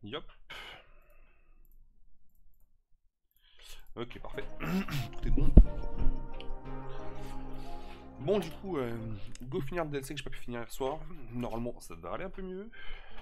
Yop. Ok, parfait. Tout est bon. Bon, du coup, go finir le DLC que j'ai pas pu finir hier soir. Normalement, ça devrait aller un peu mieux.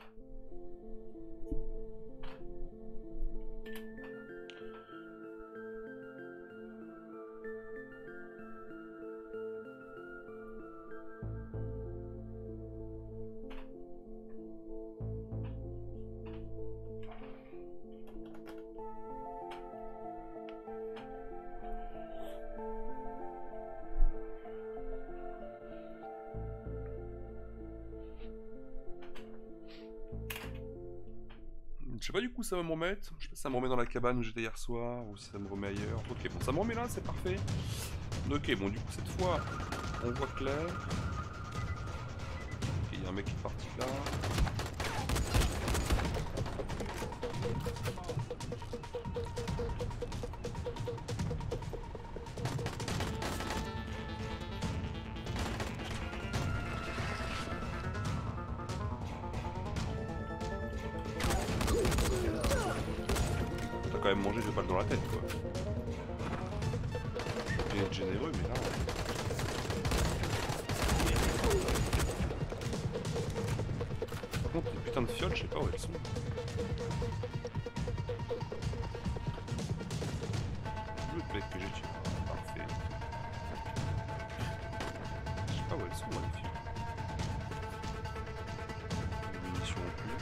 Je sais pas du coup ça va me remettre. Je sais pas si ça me remet dans la cabane où j'étais hier soir ou si ça me remet ailleurs. Ok, bon, ça me remet là, c'est parfait. Ok, bon, du coup, cette fois, on voit clair. Ok, il y a un mec qui est parti là. T'as quand même mangé 2 balles dans la tête, quoi. Je vais être généreux, mais là... Par contre, les putains de fioles, je sais pas où elles sont. Le mec que j'ai tué. Parfait. Je sais pas où elles sont, moi, les fioles. Des munitions en plus.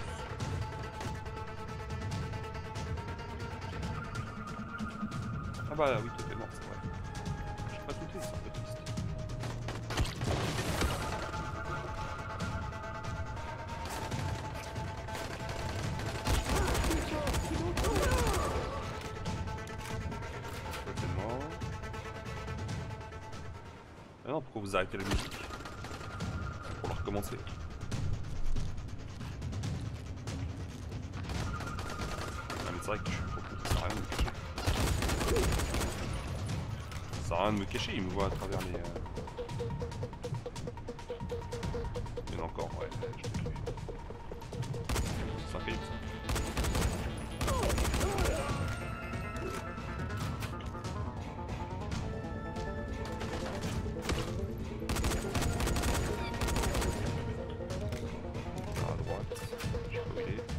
Ah bah oui, toi t'es mort, c'est vrai. J'ai pas douté, c'est un peu triste. Toi t'es mort. Ah non, pourquoi vous arrêtez la musique? Pour la recommencer. Ah mais c'est vrai que je suis trop con, ça sert à rien de me cacher. Ça sert à rien de me cacher, il me voit à travers les... Mais encore, ouais, je l'ai tué. C'est infaillible ça. À droite, je sais pas où il est.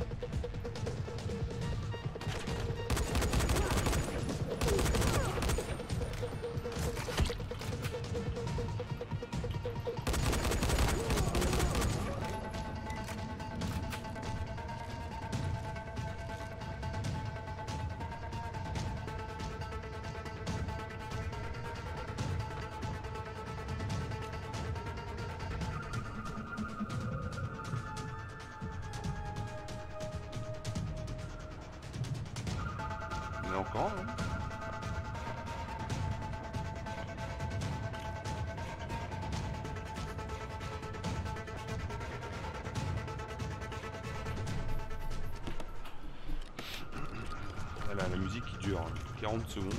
Il y en a encore un, hein. Voilà, la musique qui dure 40 secondes.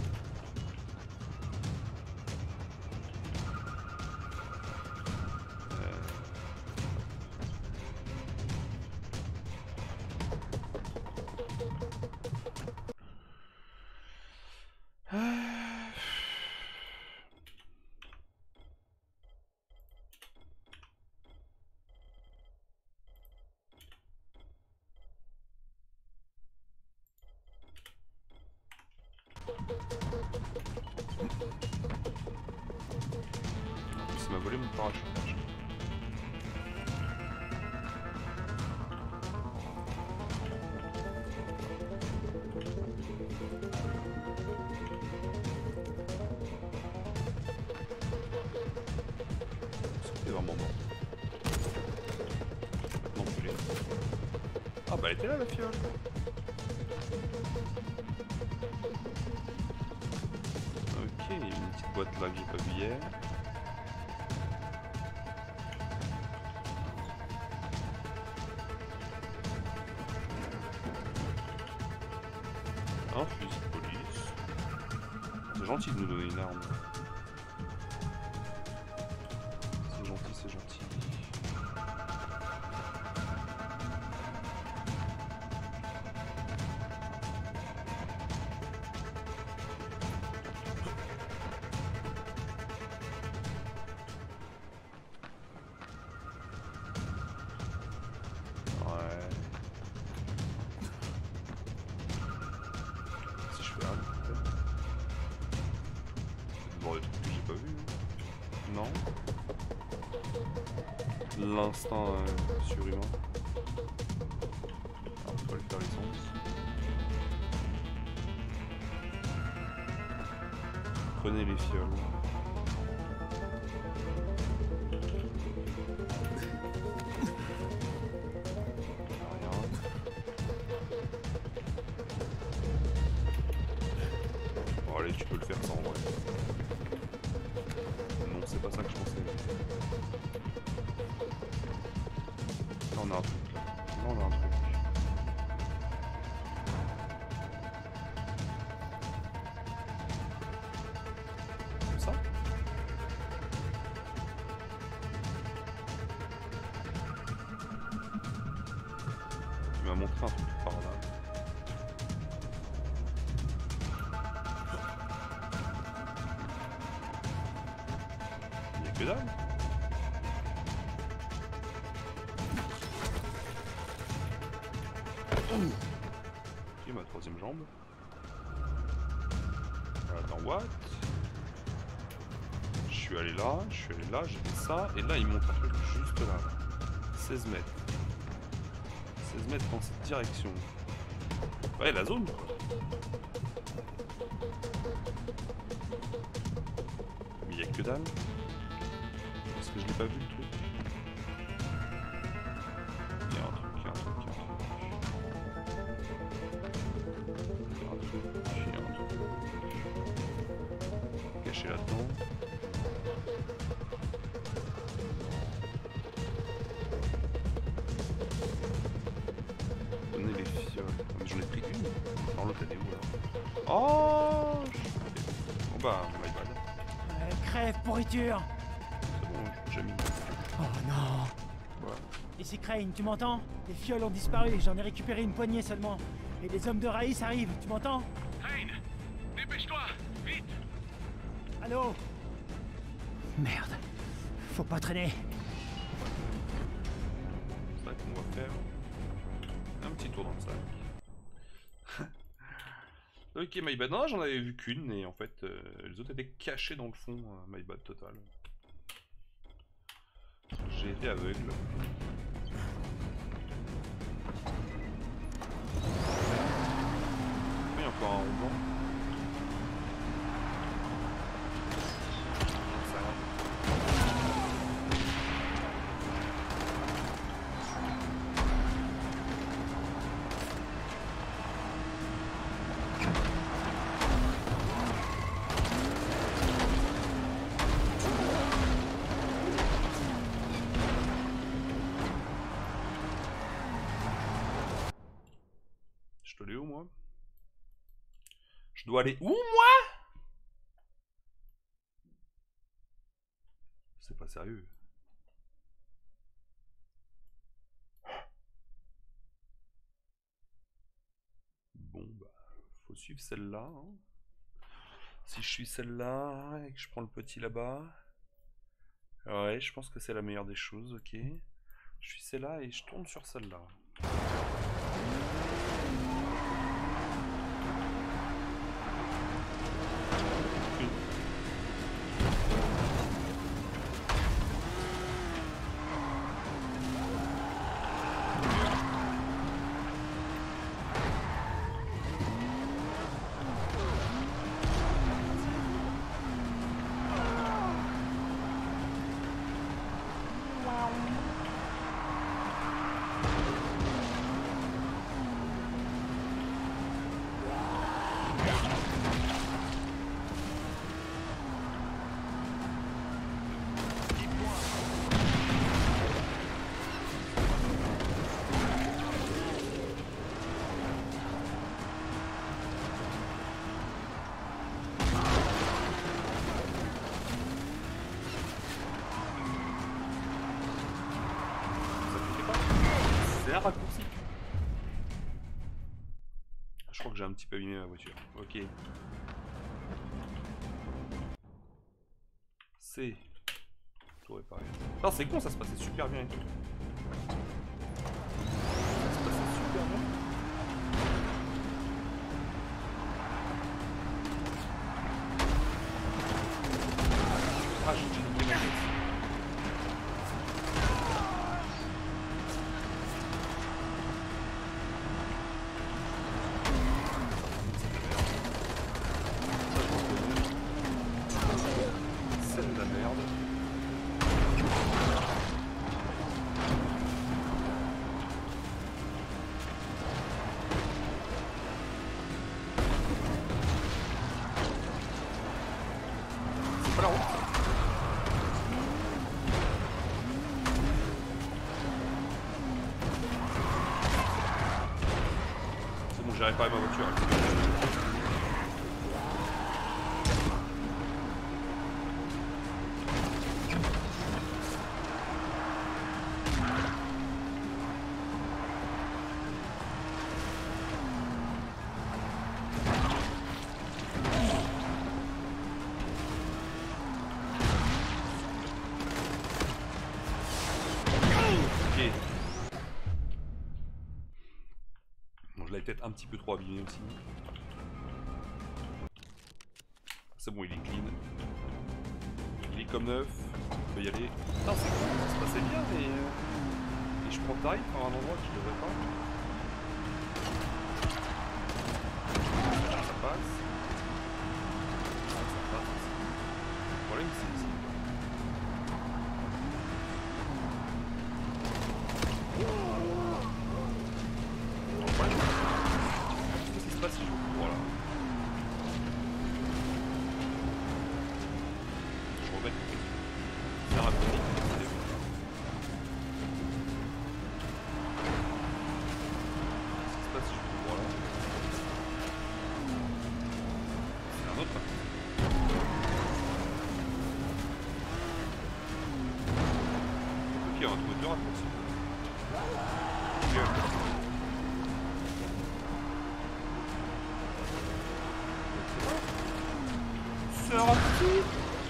En plus, il m'a volé mon parachutage. C'était vraiment mort. Maintenant, tu l'es. Ah bah, elle était là, la fiole. Ok, il y a une petite boîte là que j'ai pas vue hier. Un fusil de police. C'est gentil de nous donner une arme. C'est gentil, c'est gentil. Non. L'instinct surhumain. Alors, faut aller faire l'essence. Prenez les fioles. Tu peux le faire sans vrai. Non, c'est pas ça que je pensais. Là on a un truc là. Là on a un truc. Comme ça. Il m'a montré un truc par là. Que dalle. Ok, ma troisième jambe. Attends, what? Je suis allé là, j'ai fait ça, et là il monte un truc juste là. 16 mètres. 16 mètres dans cette direction. Ouais, la zone quoi. Mais il y a que dalle. Parce que je l'ai pas vu le truc. Il y a un truc, il y a un truc, il y a un truc. Il y a un truc, il y a un truc. Caché là-dedans. Donnez les fioles. Mais j'en ai pris une. Non, l'autre elle est où alors? Oh! Bon bah, my bad. Crève, pourriture! J'ai mis. Oh non! Ouais. Ici Crane, tu m'entends? Les fioles ont disparu, j'en ai récupéré une poignée seulement. Et les hommes de Raïs arrivent, tu m'entends? Crane! Dépêche-toi! Vite! Allô? Merde. Faut pas traîner. C'est ça qu'on va faire. Un petit tour dans le sac. Ok, my bad. Non, j'en avais vu qu'une et en fait, les autres étaient cachés dans le fond. My bad total. J'ai été aveugle. Il y a encore un roulement. Ça va. Je dois aller où moi? Je dois aller où moi? C'est pas sérieux. Bon bah faut suivre celle-là. Hein. Si je suis celle-là et que je prends le petit là-bas. Ouais, je pense que c'est la meilleure des choses, ok. Je suis celle-là et je tourne sur celle-là. C'est un raccourci. Je crois que j'ai un petit peu abîmé ma voiture. Ok. C'est tout réparé. Non, c'est con, ça se passait super bien et tout. Ça se passait super bien. Ah, j'ai niquer ma tête. C'est de la merde. C'est pas la route. C'est bon, j'arrive pas à ma voiture. Ok. Bon, je l'avais peut-être un petit peu trop abîmé aussi. C'est bon, il est clean. Il est comme neuf. On peut y aller. Putain, c'est cool, ça se passait bien, mais. Et je prends tarif par un endroit que je devrais pas. Ça passe. Ça passe aussi. Le problème, c'est ici. Qu'est-ce qui se passe si je joue? Voilà. Je remets. C'est un rapide. Qu'est-ce qui se passe si je joue? Voilà. C'est un autre rapide. Ok, on va trouver deux raccourcis. C'est un raccourci.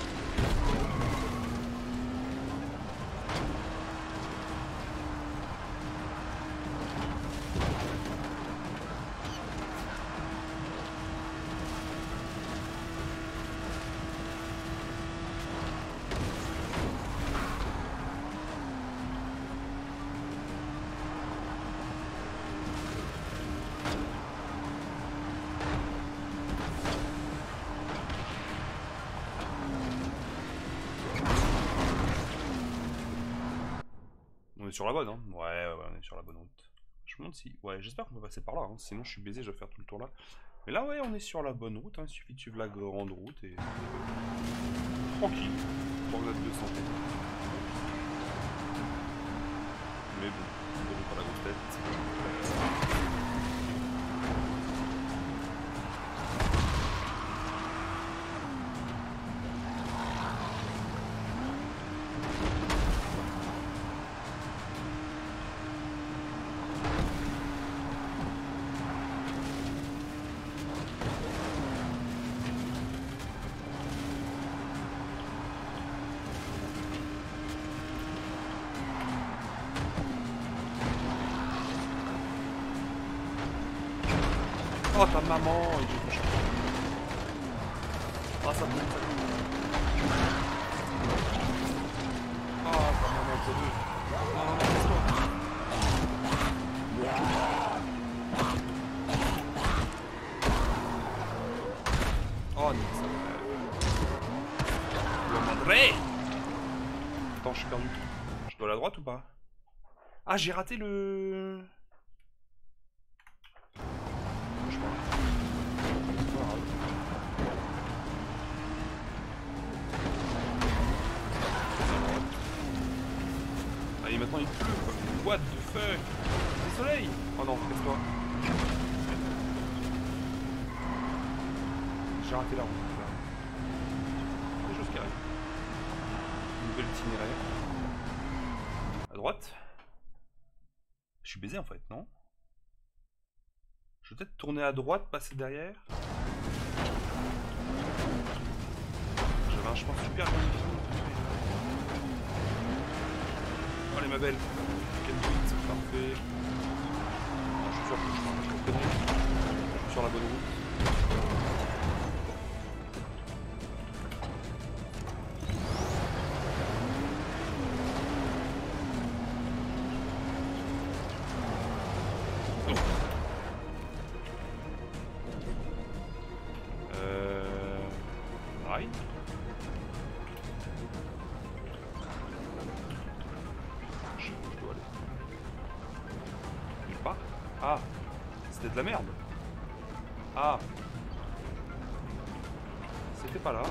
On est sur la bonne, hein. Ouais, on est sur la bonne route. Je me demande si... Ouais, j'espère qu'on peut passer par là, hein. Sinon je suis baisé, je vais faire tout le tour là. Mais là, ouais, on est sur la bonne route, hein. Il suffit de suivre la grande route et... Tranquille. Promenade de santé. Mais bon, on ne pas la grosse tête. Oh ta maman, il est méchant. Ah ça bouge, ça bouge. Ah ta maman, c'est deux. Non, non, non, laisse-toi. Oh non, ça va. Le madré. Attends, je suis perdu. Je dois aller à droite ou pas? Ah, j'ai raté le... Et maintenant il pleut quoi. What the fuck? C'est le soleil. Oh non, casse-toi. J'ai raté la route là. Des choses qui arrivent. Nouvel itinéraire. À droite. Je suis baisé en fait, non? Je vais peut-être tourner à droite, passer derrière. J'avais un chemin super bien défini. Allez ma belle, quel but, c'est parfait. Je suis sûr que je connais. Je suis sur la bonne route. Ah, c'était de la merde. Ah, c'était pas là.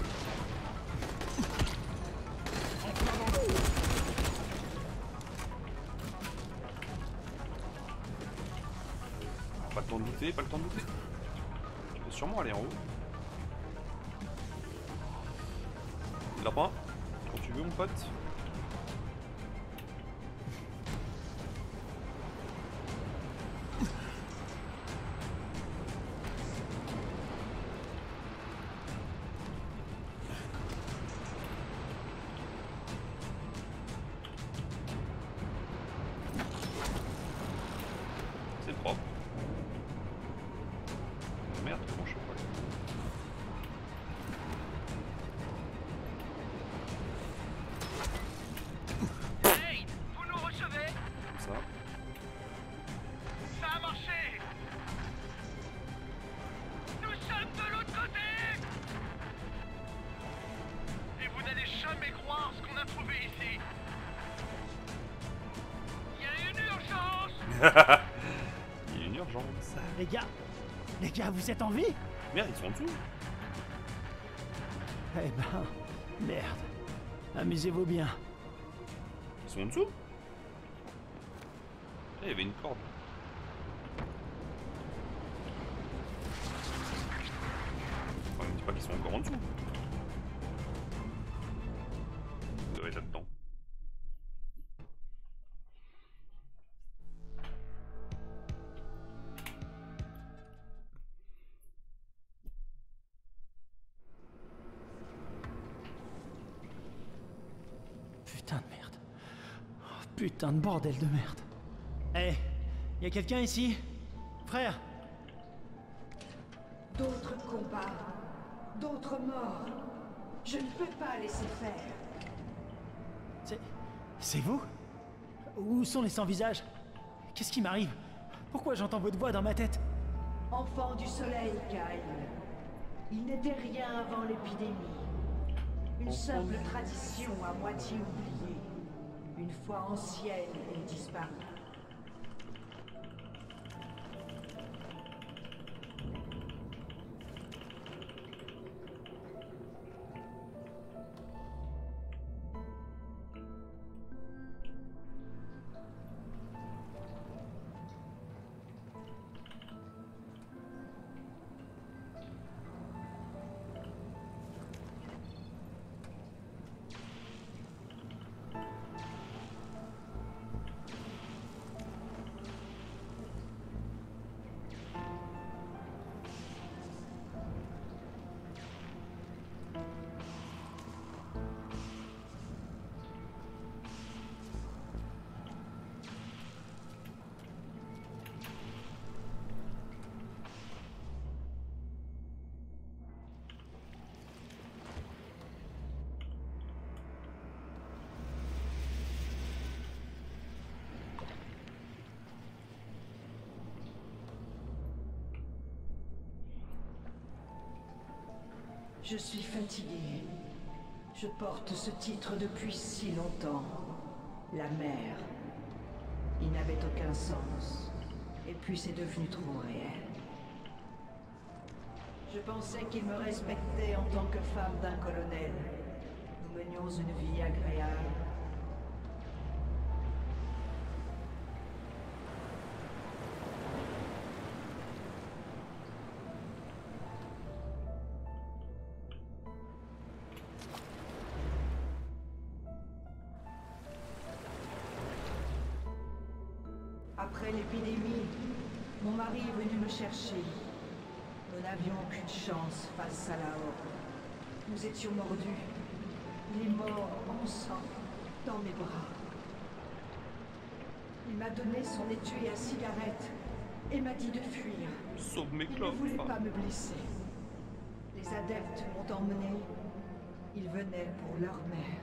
Pas le temps de douter, pas le temps de douter. Je peux sûrement aller en haut. Lapin, quand tu veux mon pote. C'est propre. Merde, comment je fais pas là? Hey, vous nous recevez? Comme ça. Ça a marché. Nous sommes de l'autre côté. Et vous n'allez jamais croire ce qu'on a trouvé ici. Il y a une urgence. Il y a une urgence. Les gars, vous êtes en vie? Merde, ils sont en dessous. Eh ben, merde. Amusez-vous bien. Ils sont en dessous. Ah, il y avait une corde. Enfin, ne dis pas qu'ils sont encore en dessous. Ils doivent être là-dedans. Putain de merde. Oh, putain de bordel de merde. Eh, y a quelqu'un ici? Frère? D'autres combats, d'autres morts. Je ne peux pas laisser faire. C'est vous? Où sont les sans-visages? Qu'est-ce qui m'arrive? Pourquoi j'entends votre voix dans ma tête? Enfant du soleil, Kyle. Il n'était rien avant l'épidémie. Une simple tradition à moitié oubliée. Une foi ancienne et disparue. Je suis fatiguée. Je porte ce titre depuis si longtemps. La mer. Il n'avait aucun sens. Et puis c'est devenu trop réel. Je pensais qu'il me respectait en tant que femme d'un colonel. Nous menions une vie agréable. Après l'épidémie, mon mari est venu me chercher. Nous n'avions aucune chance face à la horde. Nous étions mordus. Il est mort en sang, dans mes bras. Il m'a donné son étui à cigarette et m'a dit de fuir. Sauve mes Il ne clopes. voulait pas me blesser. Les adeptes m'ont emmené. Ils venaient pour leur mère.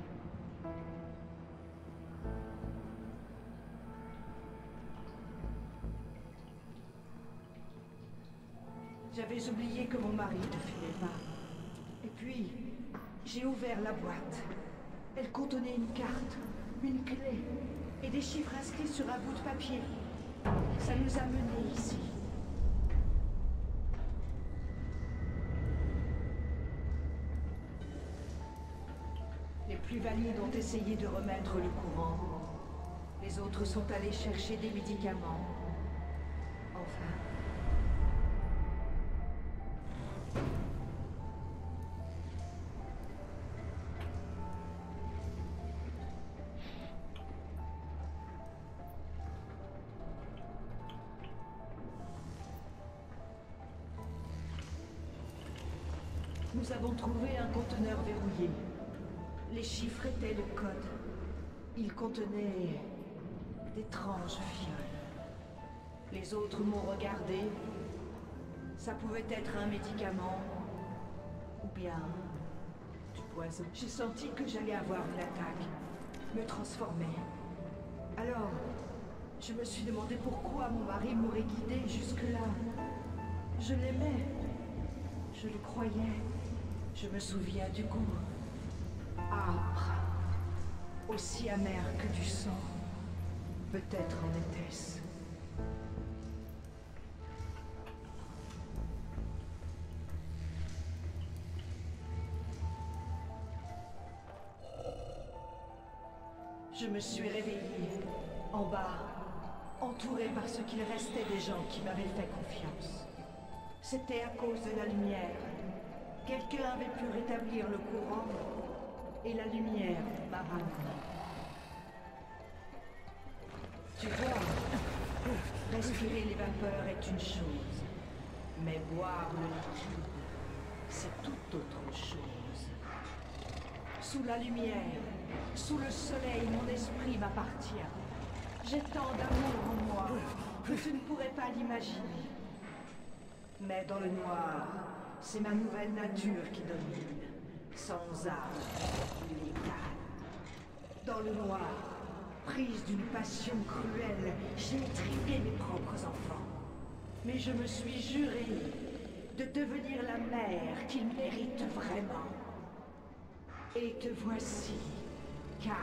J'avais oublié que mon mari ne fumait pas. Et puis, j'ai ouvert la boîte. Elle contenait une carte, une clé et des chiffres inscrits sur un bout de papier. Ça nous a menés ici. Les plus valides ont essayé de remettre le courant. Les autres sont allés chercher des médicaments. Enfin. Nous avons trouvé un conteneur verrouillé. Les chiffres étaient le code. Il contenait d'étranges fioles. Les autres m'ont regardé. Ça pouvait être un médicament ou bien du poison. J'ai senti que j'allais avoir une attaque, me transformer. Alors, je me suis demandé pourquoi mon mari m'aurait guidé jusque-là. Je l'aimais. Je le croyais. Je me souviens du goût. Âpre. Aussi amer que du sang. Peut-être en était-ce. Je me suis réveillée, en bas, entourée par ce qu'il restait des gens qui m'avaient fait confiance. C'était à cause de la lumière. Quelqu'un avait pu rétablir le courant, et la lumière m'a ramené. Tu vois, respirer les vapeurs est une chose, mais boire le liquide, c'est tout autre chose. Sous la lumière, sous le soleil, mon esprit m'appartient. J'ai tant d'amour en moi que tu ne pourrais pas l'imaginer. Mais dans le noir, c'est ma nouvelle nature qui domine, sans âme, illégale. Dans le noir, prise d'une passion cruelle, j'ai étriqué mes propres enfants. Mais je me suis juré de devenir la mère qu'ils méritent vraiment. Et te voici, Kyle.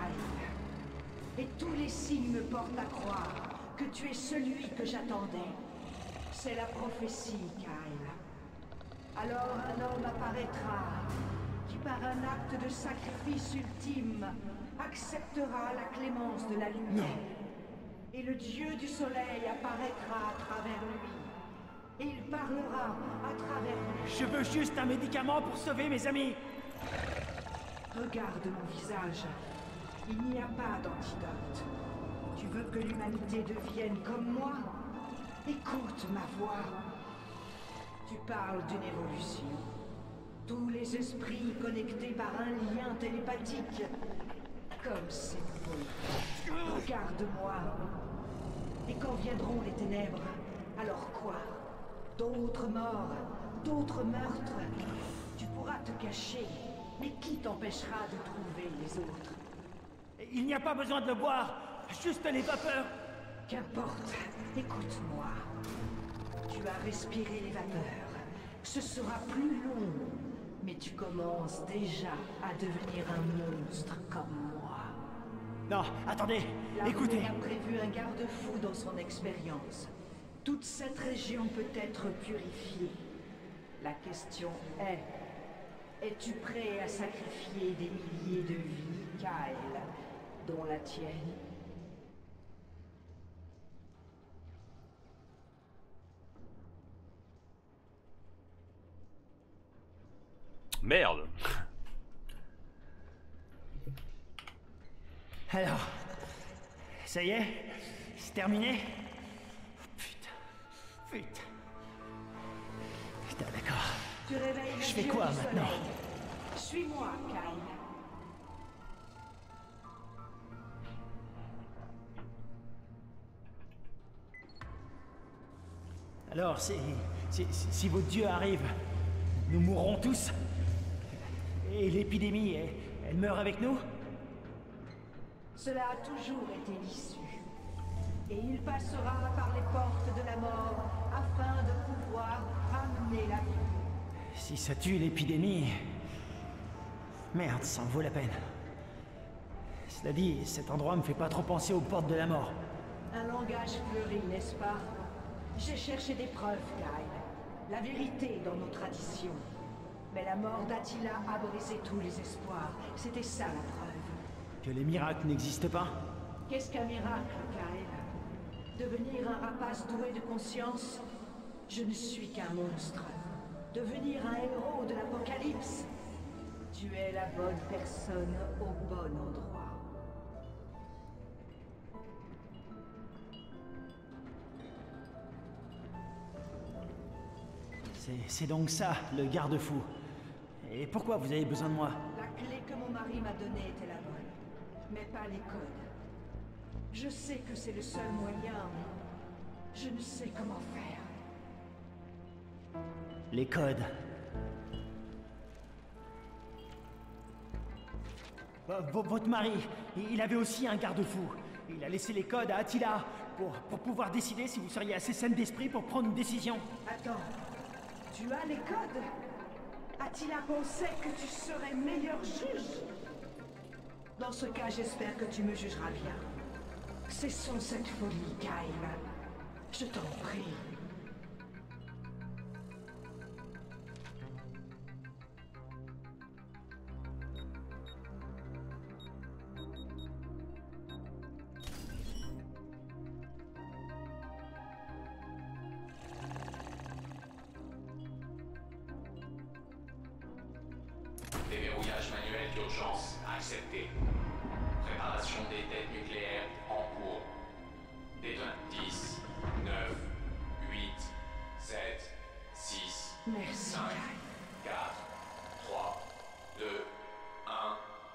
Et tous les signes me portent à croire que tu es celui que j'attendais. C'est la prophétie, Kyle. Alors un homme apparaîtra, qui par un acte de sacrifice ultime, acceptera la clémence de la lumière. Non. Et le dieu du soleil apparaîtra à travers lui. Et il parlera à travers lui. Je veux juste un médicament pour sauver mes amis. Regarde mon visage. Il n'y a pas d'antidote. Tu veux que l'humanité devienne comme moi? Écoute ma voix. Tu parles d'une évolution. Tous les esprits connectés par un lien télépathique. Comme c'est beau. Regarde-moi. Et quand viendront les ténèbres, alors quoi? D'autres morts, d'autres meurtres. Tu pourras te cacher, mais qui t'empêchera de trouver les autres? Il n'y a pas besoin de le boire, juste les vapeurs. Qu'importe, écoute-moi. Tu as respiré les vapeurs. Ce sera plus long, mais tu commences déjà à devenir un monstre comme moi. Non, attendez, écoutez. L'armée a prévu un garde-fou dans son expérience. Toute cette région peut être purifiée. La question est, es-tu prêt à sacrifier des milliers de vies, Kyle, dont la tienne? Merde. Alors, ça y est? C'est terminé? Putain. Putain. Putain, d'accord. Tu réveilles le Je fais dieu quoi du maintenant? soleil. Suis-moi, Kyle. Alors, si votre dieu arrive, nous mourrons tous? Et l'épidémie, elle meurt avec nous? Cela a toujours été l'issue. Et il passera par les portes de la mort afin de pouvoir ramener la vie. Si ça tue l'épidémie... Merde, ça en vaut la peine. Cela dit, cet endroit me fait pas trop penser aux portes de la mort. Un langage fleuri, n'est-ce pas? J'ai cherché des preuves, Kyle. La vérité dans nos traditions. Mais la mort d'Attila a brisé tous les espoirs. C'était ça la preuve. Que les miracles n'existent pas? Qu'est-ce qu'un miracle, Kyle? Devenir un rapace doué de conscience? Je ne suis qu'un monstre. Devenir un héros de l'apocalypse? Tu es la bonne personne au bon endroit. C'est donc ça, le garde-fou. Et pourquoi vous avez besoin de moi? La clé que mon mari m'a donnée était la bonne, mais pas les codes. Je sais que c'est le seul moyen, mais je ne sais comment faire. Les codes. Votre mari, il avait aussi un garde-fou. Il a laissé les codes à Attila pour pouvoir décider si vous seriez assez saine d'esprit pour prendre une décision. Attends, tu as les codes? Attila pensait que tu serais meilleur juge? Dans ce cas, j'espère que tu me jugeras bien. Cessons cette folie, Kyle. Je t'en prie. Déverrouillage manuel d'urgence accepté. Préparation des têtes nucléaires en cours. Détonation 10, 9, 8, 7, 6, Merci, 5, Kyle. 4, 3, 2, 1.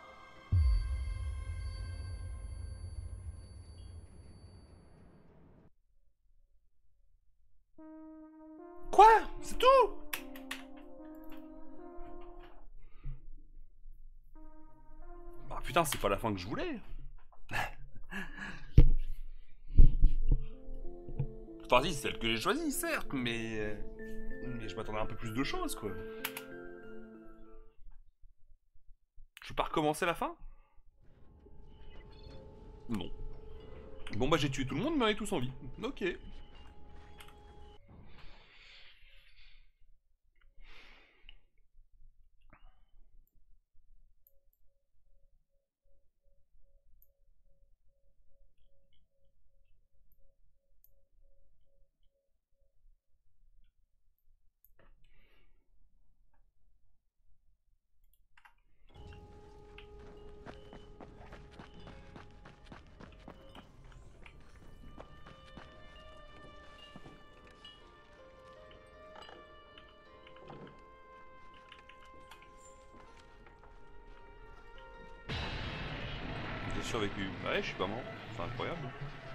Quoi? C'est tout? Ah putain, c'est pas la fin que je voulais. Enfin, si, c'est celle que j'ai choisie, certes, mais je m'attendais à un peu plus de choses, quoi. Je peux pas recommencer la fin? Non. Bon, bah, j'ai tué tout le monde, mais on est tous en vie. Ok. J'ai survécu. Ouais, je suis pas mort. C'est incroyable.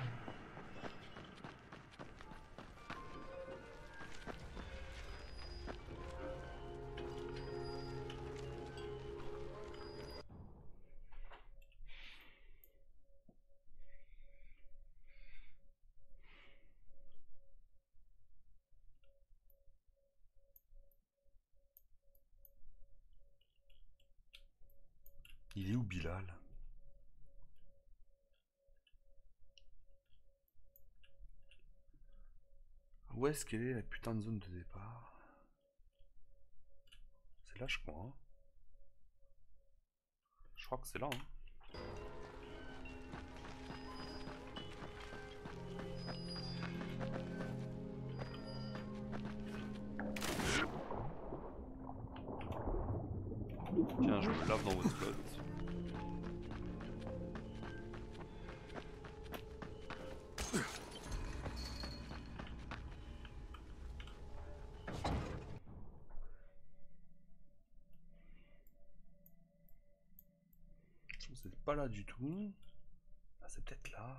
Il est où Bilal? Où est-ce qu'elle est la putain de zone de départ? C'est là je crois. Hein. Je crois que c'est là. Hein. Tiens, je me lave dans votre flotte. C'est pas là du tout. Ah, c'est peut-être là.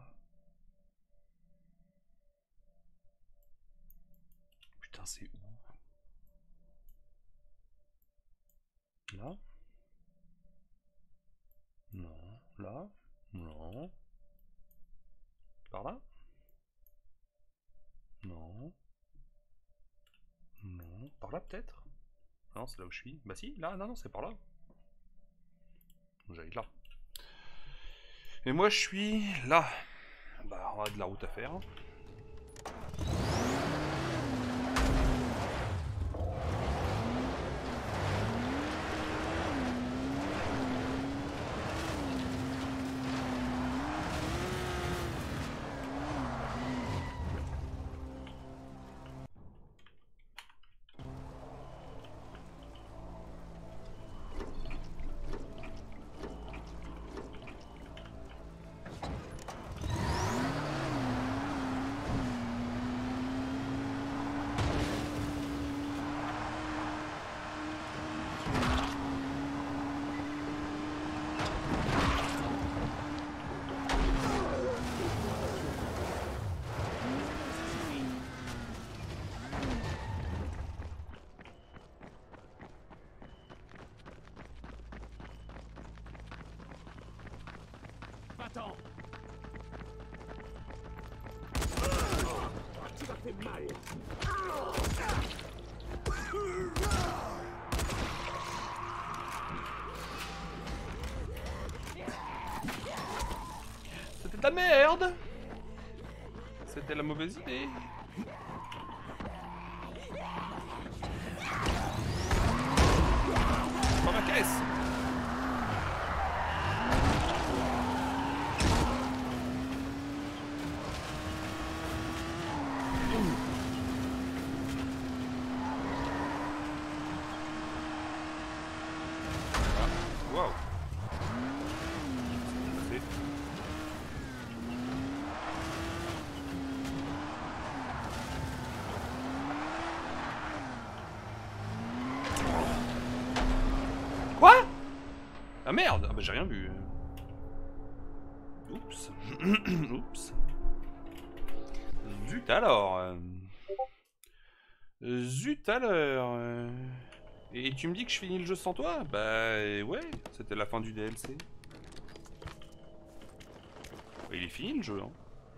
Putain, c'est où? Là? Non. Là? Non. Par là? Non. Non. Par là peut-être? Non, c'est là où je suis. Bah si, là, non, non, c'est par là. J'allais là. Et moi je suis là. Bah On a de la route à faire. Attends. Tu m'as fait mal. C'était de la merde. C'était la mauvaise idée. Dans la caisse. Wow. C'est quoi? Ah merde! Ah bah j'ai rien vu. Oups. Oups. Zut alors. Zut alors. Et tu me dis que je finis le jeu sans toi? Bah ouais, c'était la fin du DLC. Bah, il est fini le jeu, hein.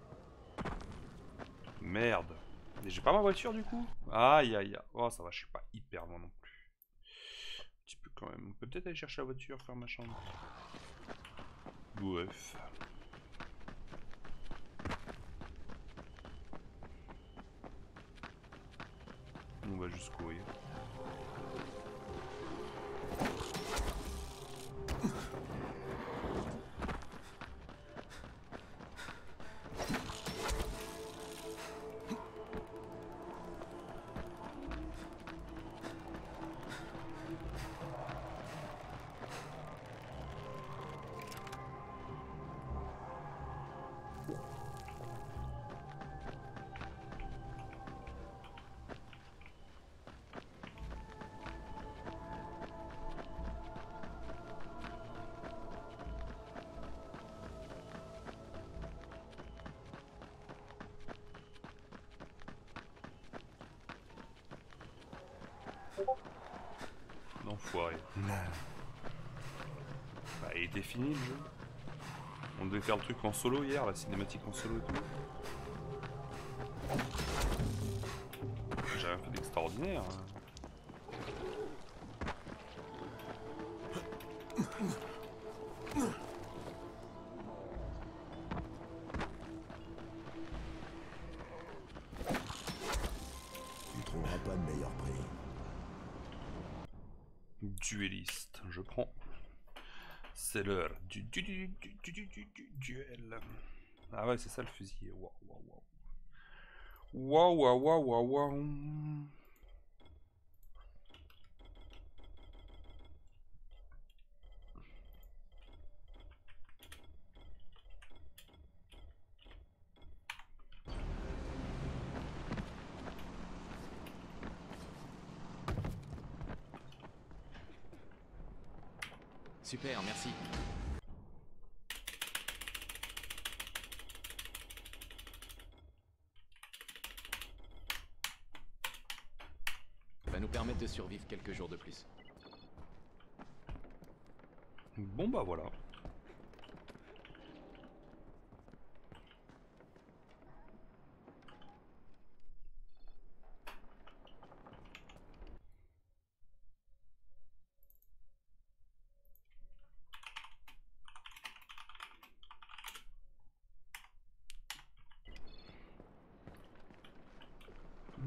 Merde. Mais j'ai pas ma voiture du coup? Aïe aïe aïe. Oh ça va, je suis pas hyper loin non plus. Un petit peu quand même. On peut peut-être aller chercher la voiture, faire machin. Bref. On va juste courir. L'enfoiré. Bah, il était fini le jeu. On devait faire le truc en solo hier, la cinématique en solo et tout. J'ai rien fait d'extraordinaire. Tu trouveras pas de meilleur prix. Dueliste, je prends. C'est l'heure du duel. Ah ouais, c'est ça le fusil. Waouh, waouh, waouh. Waouh, waouh, waouh, waouh, waouh. Super, merci. Ça va nous permettre de survivre quelques jours de plus. Bon bah voilà.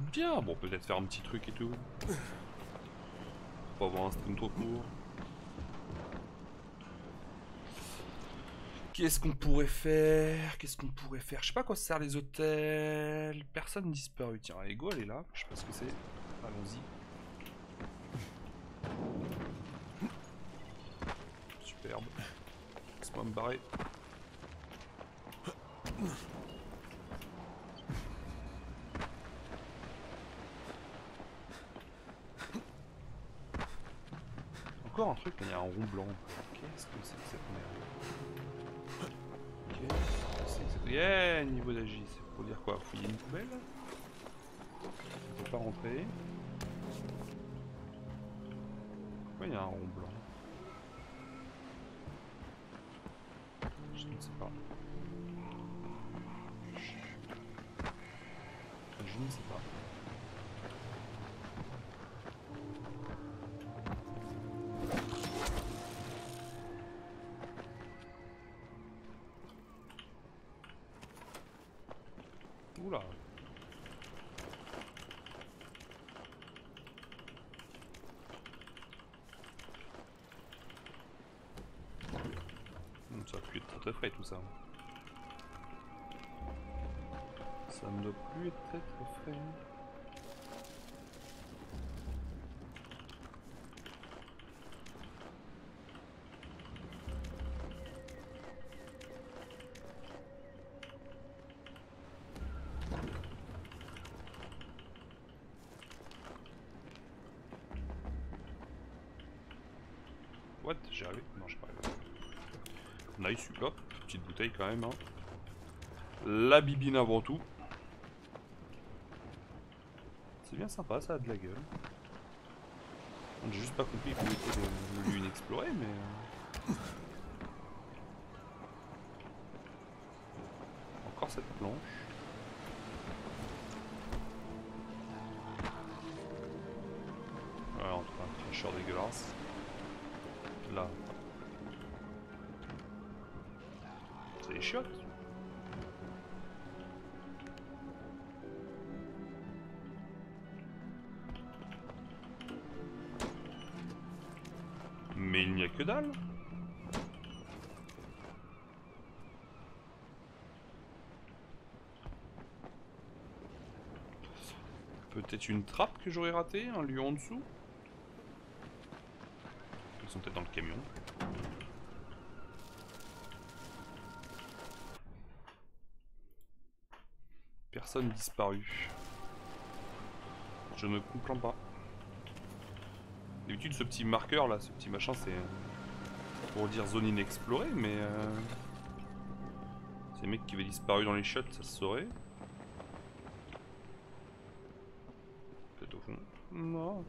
Bien, bon, peut-être faire un petit truc et tout. Pour pas avoir un stream trop court. Qu'est-ce qu'on pourrait faire? Qu'est-ce qu'on pourrait faire? Je sais pas à quoi ça sert les hôtels. Personne disparu. Tiens, Ego, elle est là. Je sais pas ce que c'est. Allons-y. Superbe. Laisse-moi me barrer. Encore un truc, il y a un rond blanc. Qu'est-ce que c'est que cette merde? Qu'est-ce que c'est que cette... Yeah, niveau d'agis. C'est pour dire quoi? Fouiller une poubelle? On peut pas rentrer. Pourquoi il y a un rond blanc? Je ne sais pas. Je ne sais pas. Oula. Ça va plus être très frais tout ça. Ça ne doit plus être très frais. What? J'ai arrivé? Non, j'ai pas arrivé. Nice, hop, petite bouteille quand même. Hein. La bibine avant tout. C'est bien sympa, ça a de la gueule. J'ai juste pas compris où était le lieu inexploré, mais... Encore cette planche. Ouais, entre un cracheur dégueulasse. Là. C'est les chiottes. Mais il n'y a que dalle. Peut-être une trappe que j'aurais ratée, un lieu en dessous. Ils sont peut-être dans le camion. Personne disparu. Je ne comprends pas. D'habitude, ce petit marqueur là, ce petit machin, c'est pour dire zone inexplorée, mais ces mecs qui avaient disparu dans les shots, ça se saurait. Peut-être au fond. Non.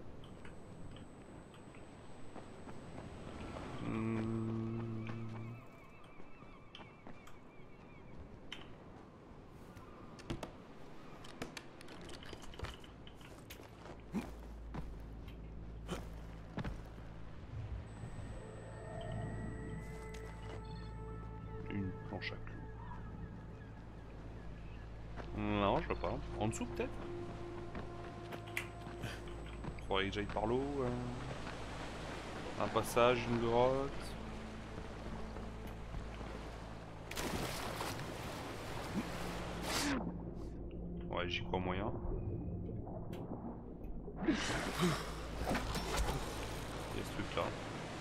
Une planche à clous. Non, je vois pas. En dessous peut-être? Faudrait que j'aille par l'eau. Un passage, une grotte. Ouais, j'y crois moyen. Il y a ce truc là.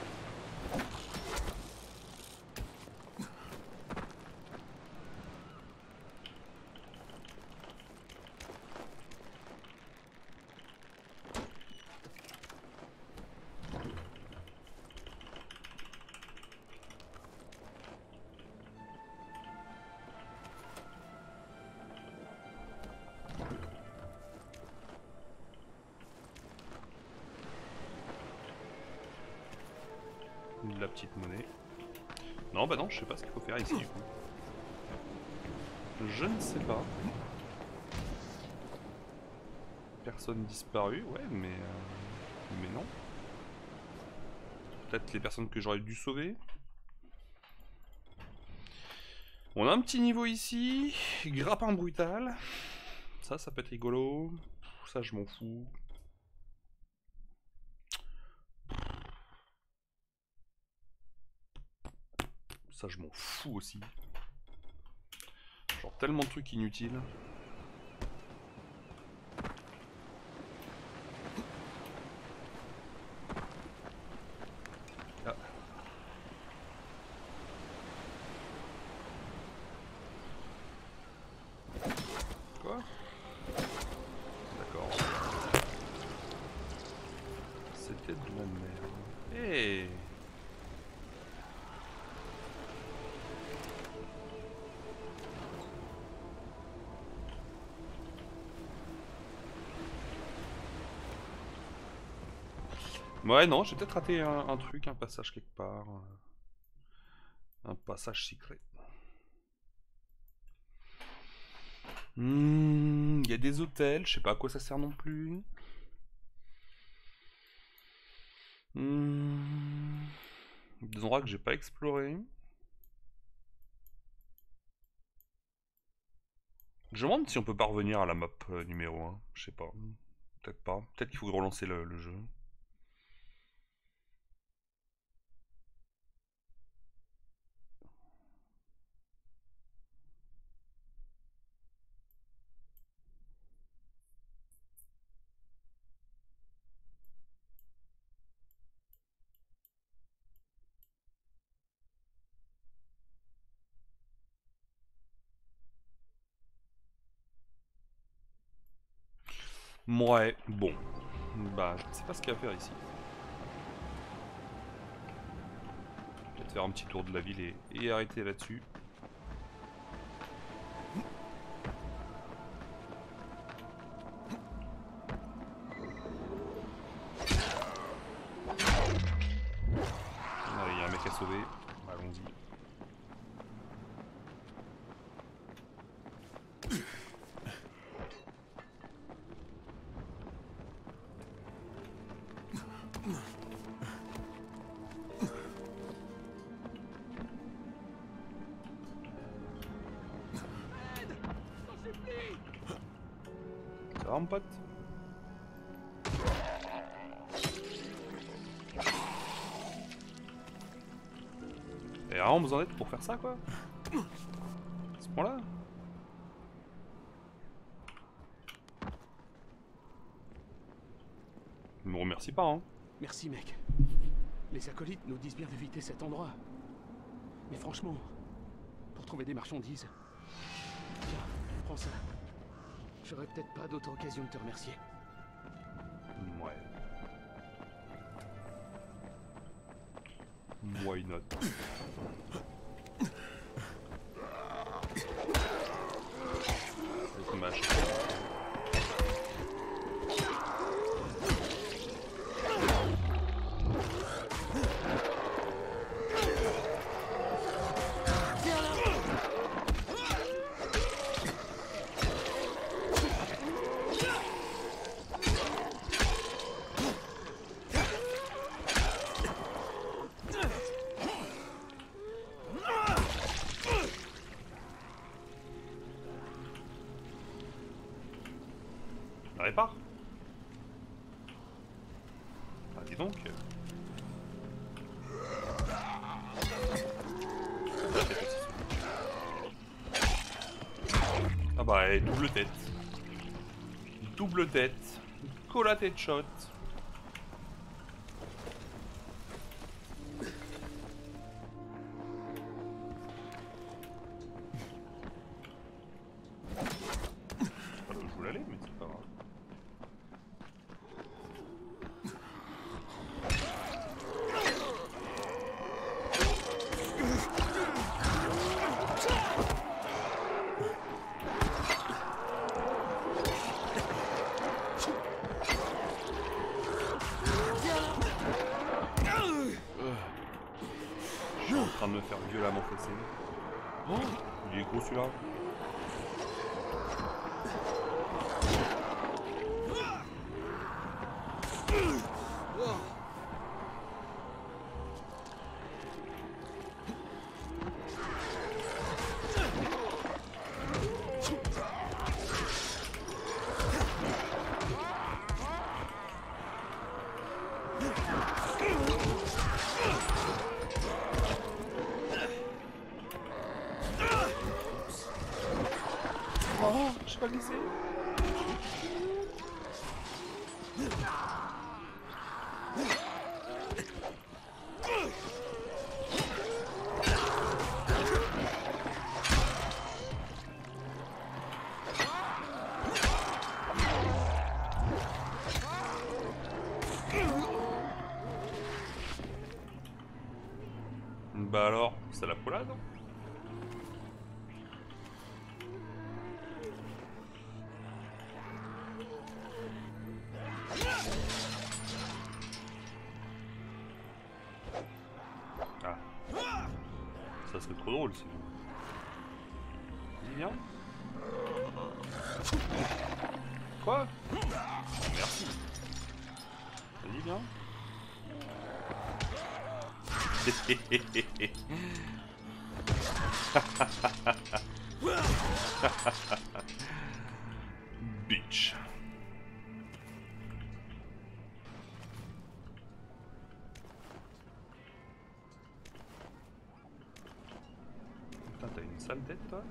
De la petite monnaie. Non, bah non, je sais pas ce qu'il faut faire ici du coup. Je ne sais pas. Personne disparu, ouais, mais non. Peut-être les personnes que j'aurais dû sauver. On a un petit niveau ici, grappin brutal. Ça peut être rigolo. Ça, je m'en fous. Ça, je m'en fous aussi. Genre tellement de trucs inutiles. Ah. Quoi? D'accord. C'était de la merde. Hey! Ouais, non, j'ai peut-être raté un truc, un passage quelque part. Un passage secret. Il y a des hôtels, je sais pas à quoi ça sert non plus. Des endroits que j'ai pas explorés. Je me demande si on peut pas revenir à la map numéro 1. Je sais pas. Peut-être pas. Peut-être qu'il faut relancer le jeu. Ouais, bon. Bah, je ne sais pas ce qu'il y a à faire ici. Peut-être faire un petit tour de la ville et arrêter là-dessus. Allez, il y a un mec à sauver. Allons-y. Ça va mon pote? Et vraiment besoin d'aide pour faire ça quoi? À ce point-là? Ne me remercie pas hein. Merci mec. Les acolytes nous disent bien d'éviter cet endroit. Mais franchement, pour trouver des marchandises... Tiens, prends ça. J'aurais peut-être pas d'autre occasion de te remercier. Ouais. Why not? C'est dommage. La répare? Ah dis donc. Ah bah double tête. Double tête. Cola tête shot. Pas là où je voulais aller, mais c'est pas grave. Je suis en train de me faire violemment fesser. Oh, il est gros celui-là. Oh, je suis pas glissé. Bah alors, c'est la poulade, hein. Ah. Ça serait trop drôle sinon. Vas-y, viens. Quoi? Merci. Vas-y, viens. Bitch. Putain, t'as une sale tête, toi.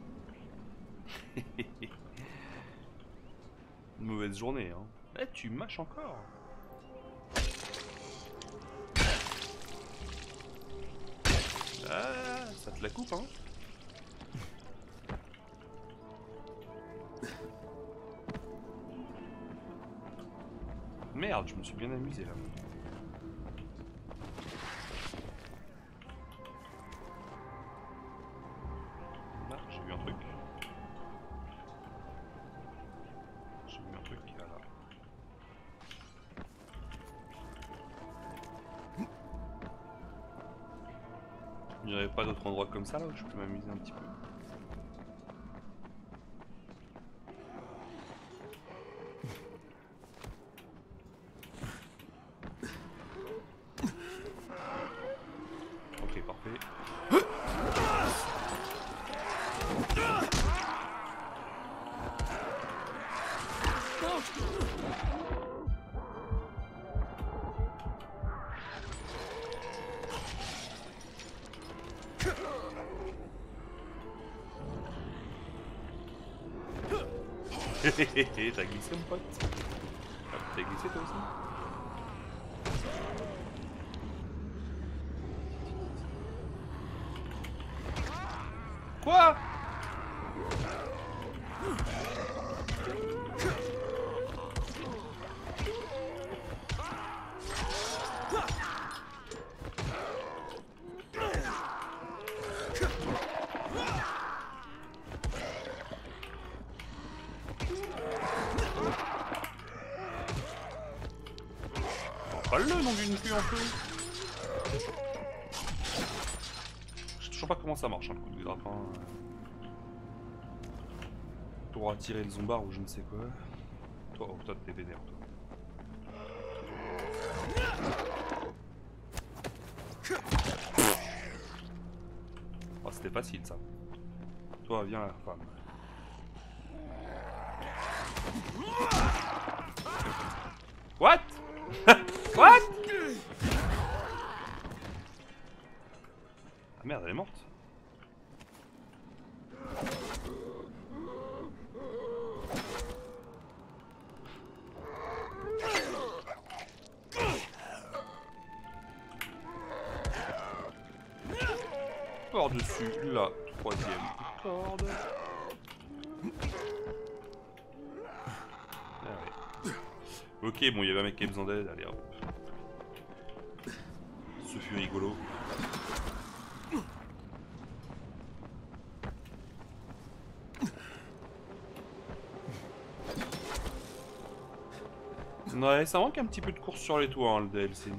Une mauvaise journée, hein. Eh, tu mâches encore. Ah, ça te la coupe, hein. Merde, je me suis bien amusé là. Là, j'ai vu un truc. J'ai vu un truc là. Il n'y avait pas d'autre endroit comme ça là où je peux m'amuser un petit peu. Ok, parfait. T'as glissé mon pote? Ah, t'as glissé toi aussi? Quoi? Pas le nom d'une queue un peu. Je sais toujours pas comment ça marche, hein, le coup de grappin. Pour attirer le zombard ou je ne sais quoi. Toi, oh, toi t'es vénère, toi. Oh, c'était facile ça. Toi, viens la femme. What? What? Ah merde, elle est morte. Par-dessus la troisième corde. Ah ouais. Ok, bon, il y avait un mec qui avait besoin d'aide, allez hop. Ce fut rigolo. Ouais, ça manque un petit peu de course sur les toits, hein, le DLC.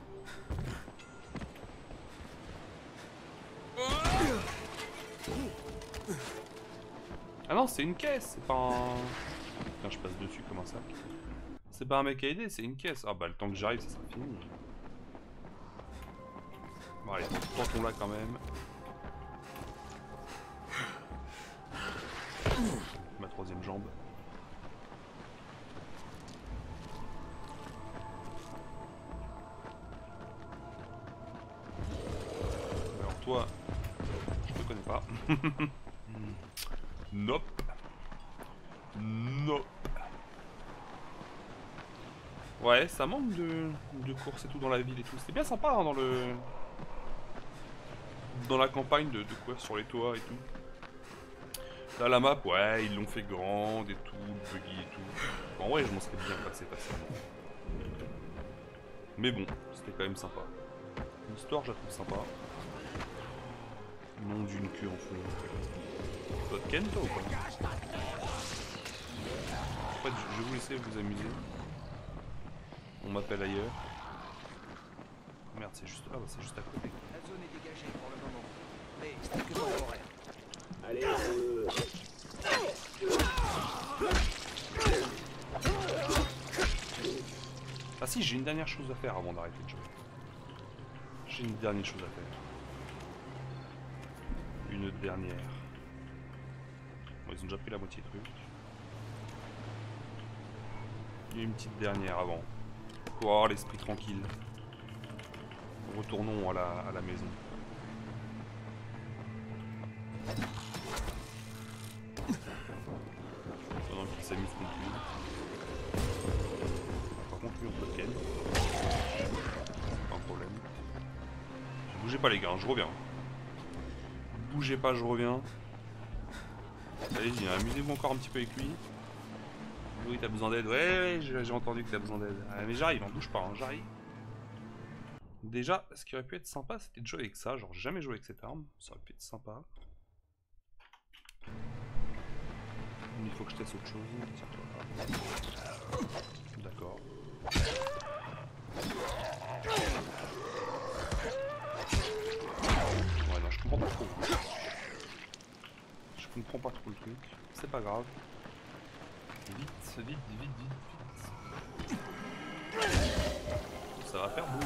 Ah non, c'est une caisse, c'est pas un... Putain, je passe dessus, comment ça? C'est pas un mec à aider, c'est une caisse. Ah bah, le temps que j'arrive, ça sera fini. Bon, allez, tentons-la quand même. Ma troisième jambe. Alors toi, je te connais pas. Nope. Non. Ouais, ça manque de courses et tout dans la ville et tout. C'était bien sympa hein, dans la campagne de courir sur les toits et tout. Là, la map, ouais, ils l'ont fait grande et tout, buggy et tout. En vrai, je m'en serais bien passé facilement. Mais bon, c'était quand même sympa. L'histoire, je la trouve sympa. Nom d'une queue en fond. Toi de Ken, toi ou pas? En fait, je vais vous laisser vous amuser. On m'appelle ailleurs. Merde, c'est juste... Ah bah c'est juste à côté. La zone est dégagée pour le moment. Mais strictement horaire. Allez, Ah si, j'ai une dernière chose à faire avant d'arrêter de jouer. J'ai une dernière chose à faire. Une dernière. Bon, ils ont déjà pris la moitié de truc. Il y a une petite dernière avant. Pour avoir l'esprit tranquille. Retournons à la maison. Pendant qu'il s'amuse contre lui. Par contre lui on peut le ken. Pas un problème. Bougez pas les gars, je reviens. Bougez pas, je reviens. Allez-y, amusez-vous encore un petit peu avec lui. Oui, t'as besoin d'aide. Ouais, j'ai entendu que t'as besoin d'aide. Ah, mais j'arrive, hein, bouge pas, hein, j'arrive. Déjà, ce qui aurait pu être sympa, c'était de jouer avec ça. Genre, jamais joué avec cette arme. Ça aurait pu être sympa. Il faut que je teste autre chose. Tiens-toi. D'accord. Ouais, non, je comprends pas trop. Je comprends pas trop le truc. C'est pas grave. Vite, vite, vite, vite, vite. Ça va faire boum.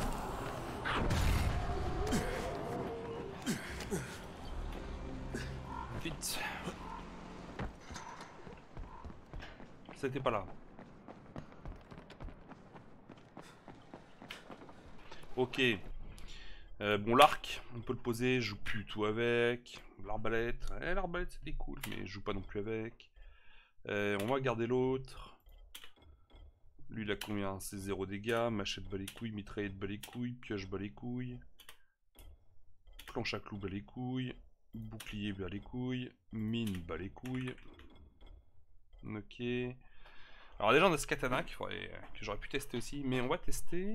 Vite. C'était pas là. Ok. Bon, l'arc, on peut le poser, je joue plus tout avec. L'arbalète, l'arbalète c'était cool, mais je joue pas non plus avec. On va garder l'autre. Lui il a combien? C'est 0 dégâts, machette bat les couilles, mitraillette bat les couilles, pioche bat les couilles. Planche à clous bat les couilles. Bouclier bat les couilles. Mine bat les couilles. Ok. Alors déjà on a ce katana que j'aurais pu tester aussi, mais on va tester.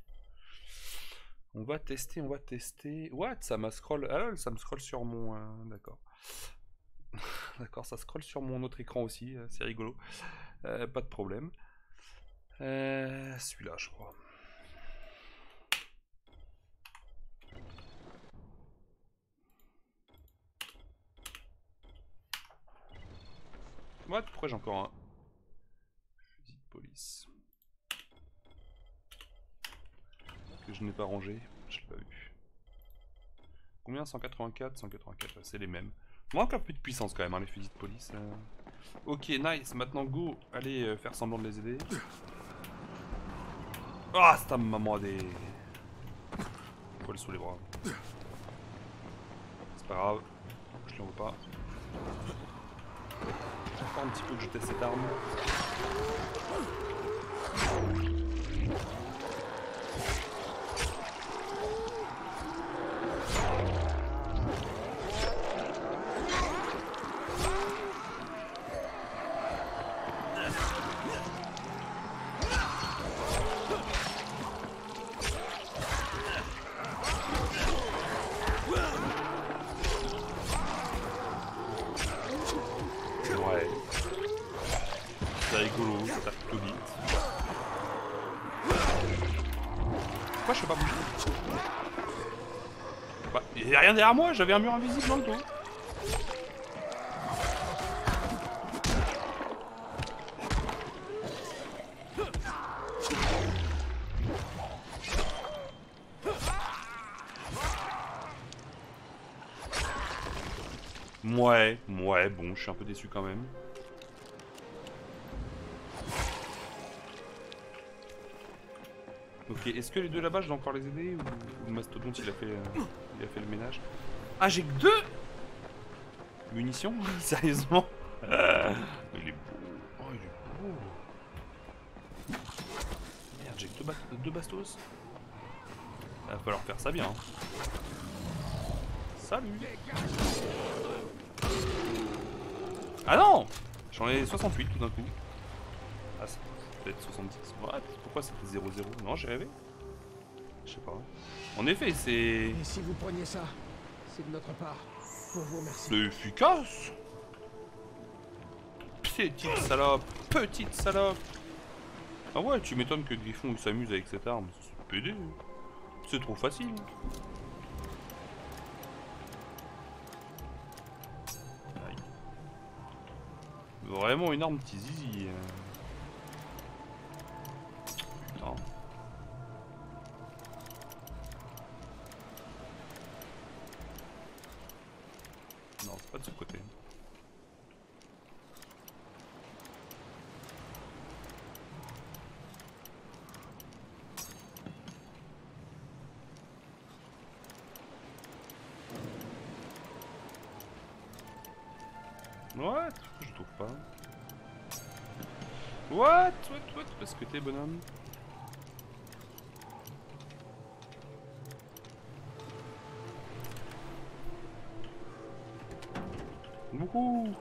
On va tester. What? Ça m'a scroll. Ah là, ça me scroll sur mon. D'accord. D'accord, ça scroll sur mon autre écran aussi, c'est rigolo. Pas de problème. Celui-là, je crois. What? Pourquoi j'ai encore un fusil de police que je n'ai pas rangé? Je l'ai pas vu. Combien? 184, 184, c'est les mêmes. Manque un peu de puissance quand même, hein, les fusils de police. Ok, nice. Maintenant, go. Allez faire semblant de les aider. Ah, c'est ta maman des... Poil sous les bras. C'est pas grave. Je lui en veux pas. Encore un petit peu que je teste cette arme. Pourquoi je fais pas bouger? Bah, il y a rien derrière moi, j'avais un mur invisible dans le dos. Ouais, bon, je suis un peu déçu quand même. Ok, est-ce que les deux là-bas, je dois encore les aider ou le mastodonte il a fait le ménage? Ah, j'ai que 2 munitions? Sérieusement? Il est j'ai que deux bastos. Il va falloir faire ça bien. Hein. Salut. Ah non, j'en ai 68 tout d'un coup. Ah, c'est peut-être 70. Ouais, pourquoi c'était 0-0? Non, j'ai rêvé. Je sais pas. En effet, c'est... Et si vous preniez ça, c'est de notre part. Pour vous remercier. C'est efficace. Petite salope. Petite salope. Ah ouais, tu m'étonnes que Griffon il s'amuse avec cette arme. C'est pédé. C'est trop facile. Aïe. Vraiment une arme petit zizi. Putain. Non, c'est pas de ce côté. What? Je trouve pas. What? Parce que t'es bonhomme. Beaucoup.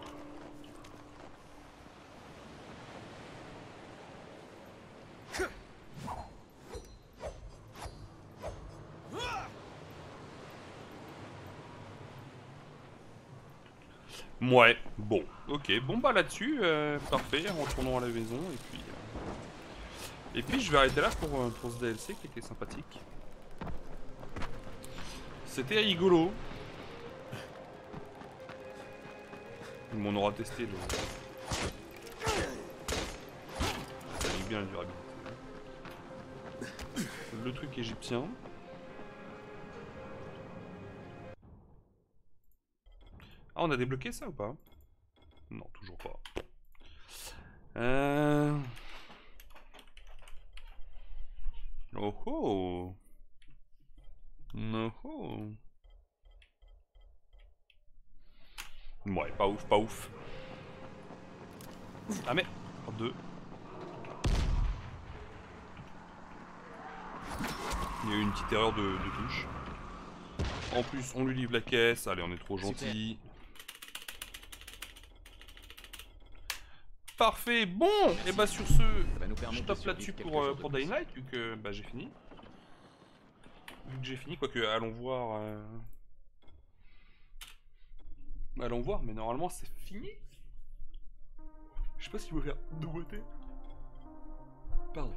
Ouais, bon, ok, bon bah là-dessus, parfait, retournons à la maison et puis je vais arrêter là pour ce DLC qui était sympathique. C'était rigolo. On aura testé le... Ça dit bien la durabilité. Le truc égyptien. Ah, on a débloqué ça ou pas? Non, toujours pas. Oh oh. No oh. Ouais, pas ouf, pas ouf. Ah mais, deux. Il y a eu une petite erreur de touche. En plus, on lui livre la caisse. Allez, on est trop gentil. Parfait, bon. Et bah sur ce, je tape là-dessus pour Dying Light, vu que bah, j'ai fini. Vu que j'ai fini, quoique allons voir. Allons voir, mais normalement c'est fini. Je sais pas s'il veut faire nouveauté. Pardon.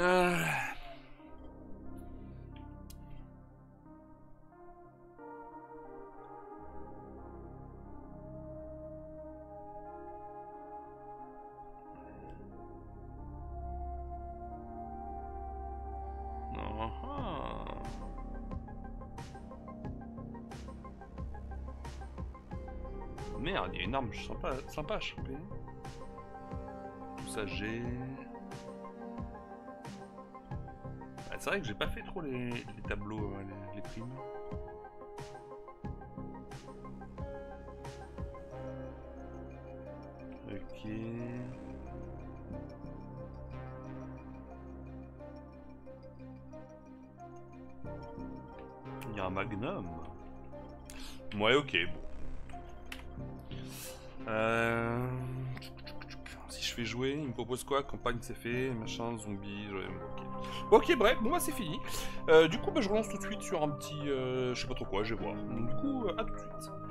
Merde, il y a une arme sympa à choper. Tout ça j'ai... Ah, c'est vrai que j'ai pas fait trop les tableaux, les primes. Ok... Il y a un magnum. Ouais, ok, bon. Si je fais jouer, il me propose quoi? Campagne c'est fait, machin, zombie, ok, bref, bon bah c'est fini. Du coup bah je relance tout de suite sur un petit... je sais pas trop quoi, je vais voir. Du coup, à tout de suite.